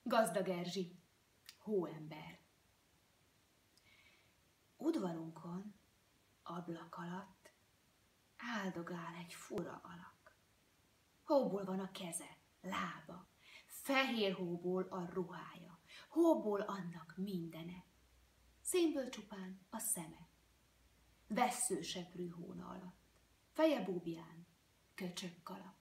Gazdag Erzsi, hóember. Udvarunkon, ablak alatt áldogál egy fura alak. Hóból van a keze, lába, fehér hóból a ruhája, hóból annak mindene, szénből csupán a szeme. Vesszőseprű hóna alatt, feje búbján, köcsög kalap.